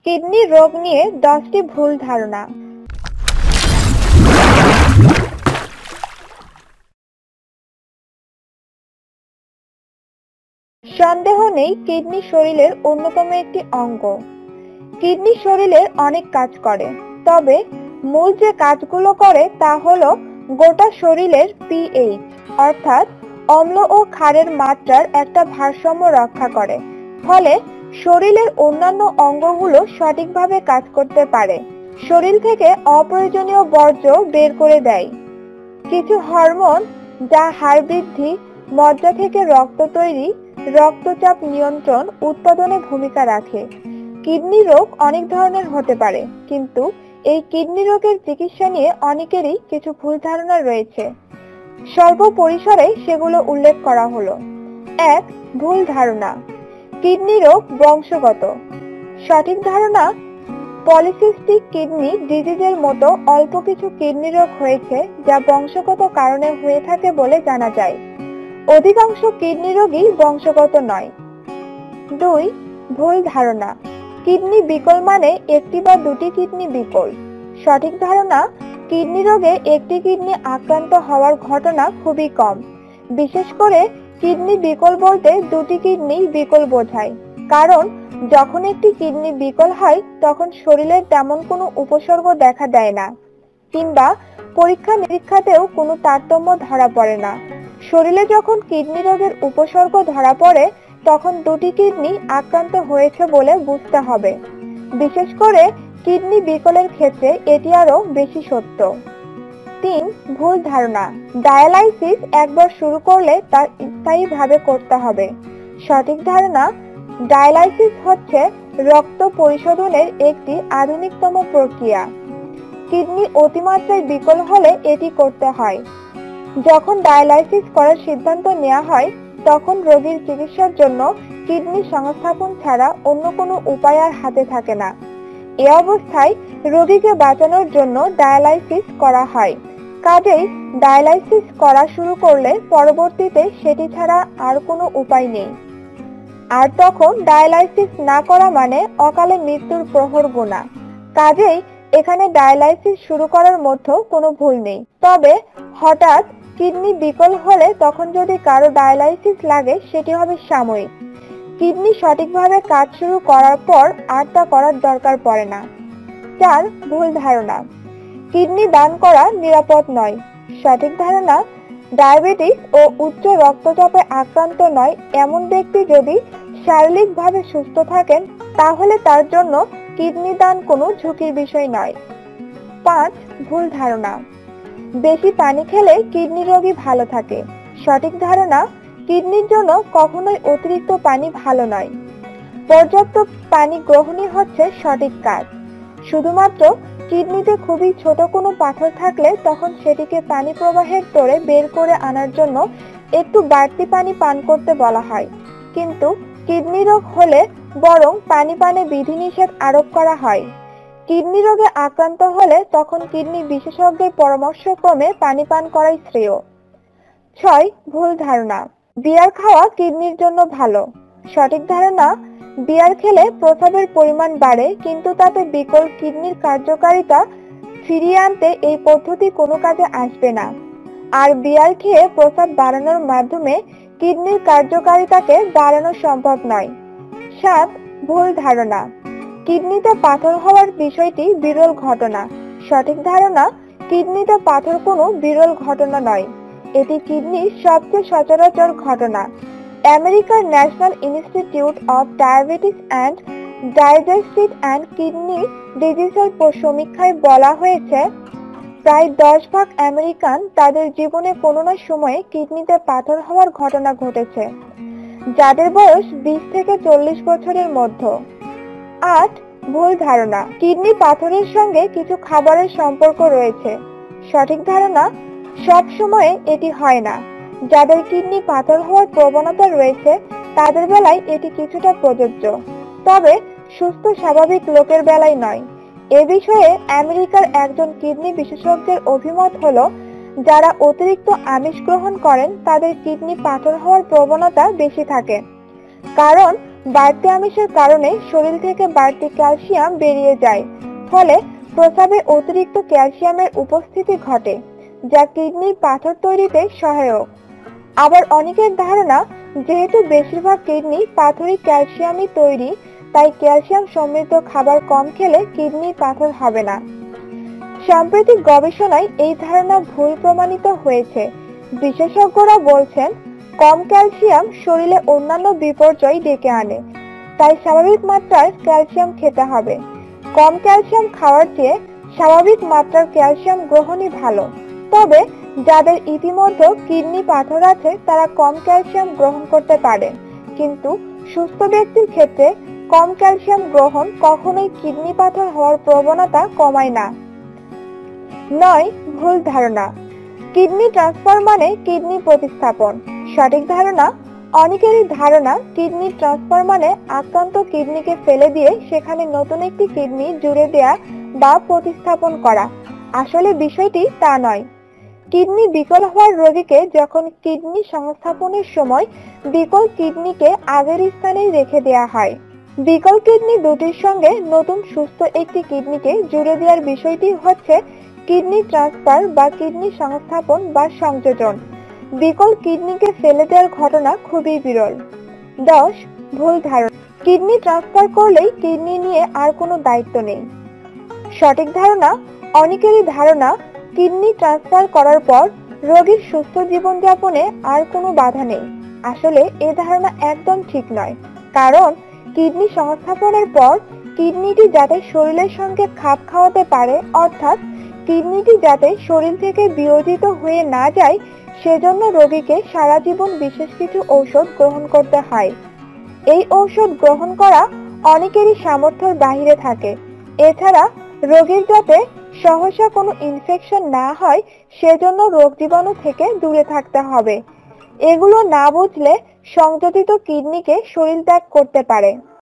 Kidney রোগ নিয়ে 10টি ভুল ধারণা। সন্দেহ নেই, কিডনি শরীরের অন্যতম একটি অঙ্গ। কিডনি শরীরের অনেক কাজ করে, তবে মূল যে কাজগুলো করে তা হলো গোটা শরীরের পিএইচ অর্থাৎ অম্ল ও ক্ষারের মাত্রার একটা ভারসাম্য রক্ষা করে, ফলে শরীরের অন্যান্য অঙ্গগুলো সঠিকভাবে কাজ করতে পারে। শরীর থেকে অপ্রয়োজনীয় বর্জ্য বের করে দেয়। কিছু হরমোন যা হাড় বৃদ্ধি, মজ্জা থেকে রক্ত তৈরি, রক্তচাপ নিয়ন্ত্রণ উৎপাদনে ভূমিকা রাখে। কিডনি রোগ অনেক ধরনের হতে পারে, কিন্তু এই কিডনি রোগের চিকিৎসা নিয়ে অনেকেরই কিছু ভুল ধারণা রয়েছে। স্বল্প পরিসরে সেগুলো উল্লেখ করা হলো। 1. ভুল ধারণা, কিডনি রোগ বংশগত। সঠিক ধারণা, পলিসিস্টিক কিডনি ডিজিজের মতো অল্প কিছু কিডনি রোগ হয়েছে যা বংশগত কারণে হয়ে থাকে বলে জানা যায়। অধিকাংশ কিডনি রোগই বংশগত নয়। 2. ভুল ধারণা, কিডনি বিকল মানে একটি বা দুটি কিডনি বিকল। সঠিক ধারণা, কিডনি রোগে একটি কিডনি আক্রান্ত হওয়ার ঘটনা খুবই কম। বিশেষ করে কিডনি বিকল বলতে দুটি কিডনি বিকল বোঝায়, কারণ যখন একটি কিডনি বিকল হয় তখন শরীরে তেমন কোনো উপসর্গ দেখা দেয় না, কিংবা পরীক্ষা নিরীক্ষাতেও কোনো তারতম্য ধরা পড়ে না। শরীরে যখন কিডনি রোগের উপসর্গ ধরা পড়ে তখন দুটি কিডনি আক্রান্ত হয়েছে বলে বুঝতে হবে। বিশেষ করে কিডনি বিকলের ক্ষেত্রে এটি আরো বেশি সত্য। 3. ভুল ধারণা, ডায়ালাইসিস একবার শুরু করলে তা স্থায়ীভাবে করতে হবে। সঠিক ধারণা, ডায়ালাইসিস হচ্ছে রক্ত পরিশোধনের একটি আধুনিকতম প্রক্রিয়া। কিডনি অতিমাত্রায় বিকল হলে এটি করতে হয়। যখন ডায়ালাইসিস করার সিদ্ধান্ত নেওয়া হয় তখন রোগীর চিকিৎসার জন্য কিডনি সংস্থাপন ছাড়া অন্য কোনো উপায় আর হাতে থাকে না। এ অবস্থায় রোগীকে বাঁচানোর জন্য ডায়ালাইসিস করা হয়। কাজেই ডায়ালাইসিস করা শুরু করলে পরবর্তীতে সেটি ছাড়া আর কোনো উপায় নেই। আর তখন ডায়ালাইসিস না করা মানে অকালে মৃত্যুর প্রহর গোনা। কাজেই এখানে ডায়ালাইসিস শুরু করার মধ্যে কোনো ভুল নেই। তবে হঠাৎ কিডনি বিকল হলে তখন যদি কারো ডায়ালাইসিস লাগে সেটি হবে সাময়িক। কিডনি সঠিকভাবে কাজ শুরু করার পর আর তা করার দরকার পড়ে না। 4. ভুল ধারণা, কিডনি দান করা নিরাপদ নয়। সঠিক ধারণা, ডায়াবেটিস ও উচ্চ রক্তচাপে আক্রান্ত নয় এমন ব্যক্তি যদি শারীরিকভাবে সুস্থ থাকেন তাহলে তার জন্য কিডনি দান কোনো ঝুঁকির বিষয় নয়। 5. ভুল ধারণা, বেশি পানি খেলে কিডনি রোগী ভালো থাকে। সঠিক ধারণা, কিডনির জন্য কখনোই অতিরিক্ত পানি ভালো নয়। পর্যাপ্ত পানি গ্রহণই হচ্ছে সঠিক কাজ। শুধুমাত্র কিডনিতে খুবই ছোট কোনো পাথর থাকলে তখন সেটিকে পানি প্রবাহের তোড়ে বের করে আনার জন্য একটু বাড়তি পানি পান করতে বলা হয়, কিন্তু কিডনি রোগ হলে বরং পানি পানে বিধিনিষেধ আরোপ করা হয়। কিডনি রোগে আক্রান্ত হলে তখন কিডনি বিশেষজ্ঞের পরামর্শক্রমে পানি পান করাই শ্রেয়। 6. ভুল ধারণা, বিয়ার খাওয়া কিডনির জন্য ভালো। সঠিক ধারণা, বিয়ার খেলে প্রস্রাবের পরিমাণ বাড়ে, কিন্তু তাতে বিকল কিডনির কার্যকারিতা ফিরিয়ে আনতে এই পদ্ধতি কোনো কাজে আসবে না। আর বিয়ার খেয়ে প্রস্রাব বাড়ানোর মাধ্যমে কিডনির কার্যকারিতাকে বাড়ানো সম্ভব নয়। 7. ভুল ধারণা, কিডনিতে পাথর হওয়ার বিষয়টি বিরল ঘটনা। সঠিক ধারণা, কিডনিতে পাথর কোনো বিরল ঘটনা নয়, এটি কিডনির সবচেয়ে সচরাচর ঘটনা। আমেরিকার National Institute of Diabetes and Digestive and Kidney ডিজিজের সমীক্ষায় বলা হয়েছে প্রায় 10 ভাগ আমেরিকান তাদের জীবনে কোনো না সময়ে কিডনিতে পাথর হওয়ার ঘটনা ঘটেছে, যাদের বয়স 20 থেকে 40 বছরের মধ্যে। 8. ভুল ধারণা, কিডনি পাথরের সঙ্গে কিছু খাবারের সম্পর্ক রয়েছে। সঠিক ধারণা, সব সময়ে এটি হয় না। যাদের কিডনি পাথর হওয়ার প্রবণতা রয়েছে তাদের বেলায় এটি কিছুটা প্রযোজ্য, তবে সুস্থ স্বাভাবিক লোকের বেলায় নয়। এ বিষয়ে আমেরিকার একজন কিডনি বিশেষজ্ঞের অভিমত হলো যারা অতিরিক্ত আমিষ গ্রহণ করেন তাদের কিডনি পাথর হওয়ার প্রবণতা বেশি থাকে, কারণ বাড়তি আমিষের কারণে শরীর থেকে বাড়তি ক্যালসিয়াম বেরিয়ে যায়, ফলে প্রস্রাবে অতিরিক্ত ক্যালসিয়ামের উপস্থিতি ঘটে, যা কিডনির পাথর তৈরিতে সহায়ক। আবার অনেকের ধারণা, যেহেতু বেশিরভাগ কিডনি পাথরই ক্যালসিয়ামই তৈরি, তাই ক্যালসিয়াম সমৃদ্ধ খাবার কম খেলে কিডনির পাথর হবে না। সাম্প্রতিক গবেষণায় এই ধারণা ভুল প্রমাণিত হয়েছে। বিশেষজ্ঞরা বলছেন, কম ক্যালসিয়াম শরীরে অন্যান্য বিপর্যয় ডেকে আনে, তাই স্বাভাবিক মাত্রার ক্যালসিয়াম খেতে হবে। কম ক্যালসিয়াম খাওয়ার চেয়ে স্বাভাবিক মাত্রার ক্যালসিয়াম গ্রহণই ভালো। তবে যাদের ইতিমধ্যে কিডনি পাথর আছে তারা কম ক্যালসিয়াম গ্রহণ করতে পারেন, কিন্তু সুস্থ ব্যক্তির ক্ষেত্রে কম ক্যালসিয়াম গ্রহণ কখনোই কিডনি পাথর হওয়ার প্রবণতা কমায় না। 9. ভুল ধারণা। কিডনি ট্রান্সফার মানে কিডনি প্রতিস্থাপন। সঠিক ধারণা। অনেকেরই ধারণা কিডনি ট্রান্সফার মানে আক্রান্ত কিডনিকে ফেলে দিয়ে সেখানে নতুন একটি কিডনি জুড়ে দেয়া বা প্রতিস্থাপন করা। আসলে বিষয়টি তা নয়। কিডনি বিকল হওয়ার রোগীকে যখন কিডনি সংস্থাপনের সময় বিকল কিডনিকে আগের স্থানেই রেখে দেয়া হয়। বিকল কিডনি দুটির সঙ্গে নতুন সুস্থ একটি কিডনিকে জুড়ে দেওয়ার বিষয়টি হচ্ছে কিডনি ট্রান্সফার বা কিডনি সংস্থাপন বা সংযোজন। বিকল কিডনিকে ফেলে দেওয়ার ঘটনা খুবই বিরল। 10. ভুল ধারণা। কিডনি ট্রান্সফার করলেই কিডনি নিয়ে আর কোনো দায়িত্ব নেই। সঠিক ধারণা। অনেকেরই ধারণা কিডনি ট্রান্সফার করার পর রোগীর সুস্থ জীবনযাপনে আর কোনো বাধা নেই। আসলে এ ধারণা একদম ঠিক নয়, কারণ কিডনি সংস্থাপনের পর কিডনিটি যাতে শরীরের সঙ্গে খাপ খাওয়াতে পারে, অর্থাৎ কিডনিটি যাতে শরীর থেকে বিয়োজিত হয়ে না যায়, সেজন্য রোগীকে সারা জীবন বিশেষ কিছু ঔষধ গ্রহণ করতে হয়। এই ঔষধ গ্রহণ করা অনেকেরই সামর্থ্যের বাহিরে থাকে। এছাড়া রোগীর যাতে সহসা কোনো ইনফেকশন না হয় সেজন্য রোগ জীবাণু থেকে দূরে থাকতে হবে। এগুলো না বুঝলে সংযোজিত কিডনিকে শরীর ত্যাগ করতে পারে।